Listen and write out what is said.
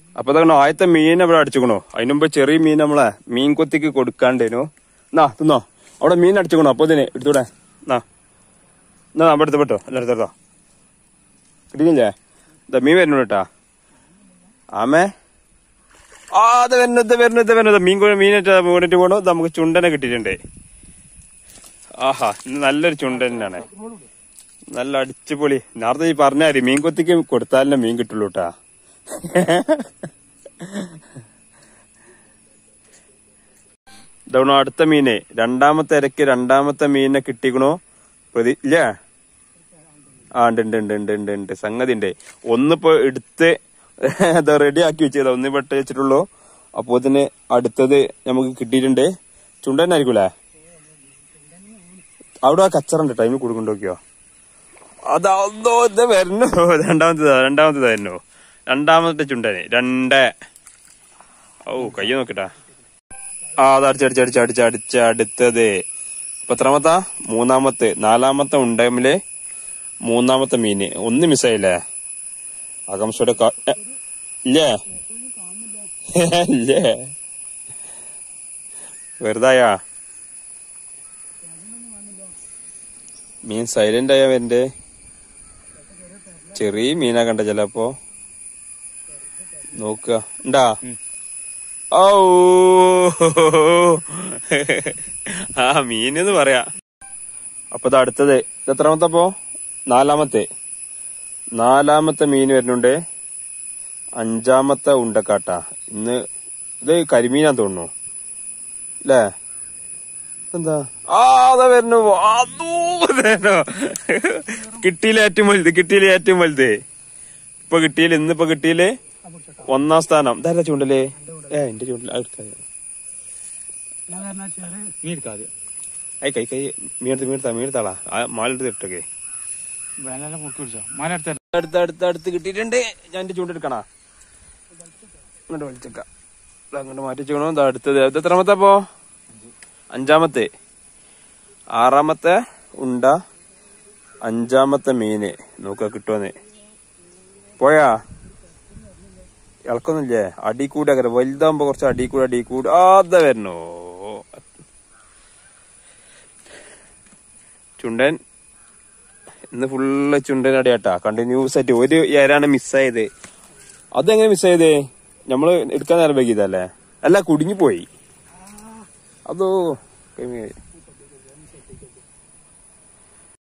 അപ്പൊ തന്നെ ആദ്യത്തെ മീൻ ഇവിടെ അടിച്ചുക്കണോ. അതിനുമ്പ് ചെറിയ മീൻ നമ്മളെ മീൻ കൊത്തിക്ക് കൊടുക്കാണ്ടേനു. എന്നാ തിന്നോ, അവിടെ മീൻ അടിച്ചുക്കണോ. അപ്പൊ ഇതിന് എടുത്തൂടെ. എന്നാ അവിടെ എടുത്ത് പെട്ടോ, എല്ലാം എടുത്തോ. കിട്ടിയില്ലേ? ഇതാ മീൻ വരുന്നു കേട്ടാ. ആമേ അത് വരുന്നത് മീനിട്ട് വീണിട്ട് പോണു. നമുക്ക് ചുണ്ടനെ കിട്ടിയിട്ടുണ്ട്. ആഹാ, ഇന്ന് നല്ലൊരു ചുണ്ടനാണ്. നല്ല അടിച്ചുപൊളി. നേരത്തെ ഈ പറഞ്ഞാല് മീൻ കൊത്തിക്ക് കൊടുത്താലേ മീൻ കിട്ടുള്ളൂ കേട്ടാ. ഇതവണ അടുത്ത മീനെ രണ്ടാമത്തെ ഇരക്ക് രണ്ടാമത്തെ മീനിനെ കിട്ടിക്കണോ ഇല്ലേ? ആ ഉണ്ട് സംഗതി ഉണ്ട്. ഒന്നിപ്പോ എടുത്ത് റെഡി ആക്കി വെച്ചതാ, ഒന്ന് പെട്ട് വെച്ചിട്ടുള്ളൂ. അപ്പൊ ഇതിന് അടുത്തത് നമുക്ക് കിട്ടിയിട്ടുണ്ട്. ചുണ്ടൻ ആയിരിക്കൂലേ? അവിടെ ആ കച്ചറുണ്ട്, ടൈമിൽ കൊടുക്കൊണ്ടോക്കിയോ. അതോ ഇത് വരുന്നു. രണ്ടാമത്തേതായിരുന്നു. രണ്ടാമത്തെ ചുണ്ടന് കയ്യ നോക്കട്ടാ. അത് അടിച്ച അടുത്തത് ഇപ്പൊ എത്രാമത്താ? മൂന്നാമത്തെ. നാലാമത്തെ ഉണ്ടമില് മൂന്നാമത്തെ മീന്. ഒന്ന് മിസ്സായില്ലേ? ആകാംക്ഷയുടെ ഇല്ലേ? ഇല്ലേ? വെറുതായാ മീൻ സൈലന്റ് ആയാ വരണ്ടേ. ചെറിയ മീനാ കണ്ട ചിലപ്പോ. നോക്കുക ഉണ്ടാ. ഓ ആ മീനെന്ന് പറയാ. അപ്പൊ ഇത് അടുത്തത് എത്രാമത്തപ്പോ? നാലാമത്തെ മീൻ വരുന്നുണ്ട്. അഞ്ചാമത്തെ ഉണ്ടക്കാട്ടാ. ഇന്ന് ഇത് കരിമീനാന്ന് തോന്നുന്നു അല്ലേ? എന്താ അതാ വരുന്നു. കിട്ടിയില്ലേ ഏറ്റവും വലുത്. ഇന്നിപ്പോ കിട്ടിയില്ലേ ഒന്നാം സ്ഥാനം. ഇതാരാ ചൂണ്ടല്ലേ? എന്റെ ചൂണ്ടൽ കൈ മീനെടുത്താളാ. മാലെടുത്ത് ഇട്ടൊക്കെ അടുത്ത് കിട്ടിയിട്ടുണ്ട്. ഞാൻ എന്റെ ചൂണ്ടെടുക്കണ അങ്ങോട്ട് വലിച്ചേക്കാം. അങ്ങോട്ട് മാറ്റി വെച്ചേക്കണോ. അടുത്തത് ഇത് എത്രാമത്തെ അപ്പോ? അഞ്ചാമത്തെ. ആറാമത്തെ ഉണ്ട. അഞ്ചാമത്തെ മീന്. നോക്ക കിട്ടുവന്ന്. പോയാ ഇളക്കൊന്നുമില്ലേ? അടിക്കൂടെ വലുതാകുമ്പോ കുറച്ച് അടിക്കൂടെ അതാ വരണോ. ചുണ്ടൻ ഇന്ന് ഫുള്ള് ചുണ്ടൻ അടിയാട്ടാ. കണ്ടിന്യൂസ് ആയിട്ട് ഒരു ഏരാണ് മിസ്സായത്. അതെങ്ങനെ മിസ്സായത്? നമ്മള് എടുക്കാൻ നേരം വൈകിയതല്ലേ? അല്ല, കുടുങ്ങിപ്പോയി. അതോ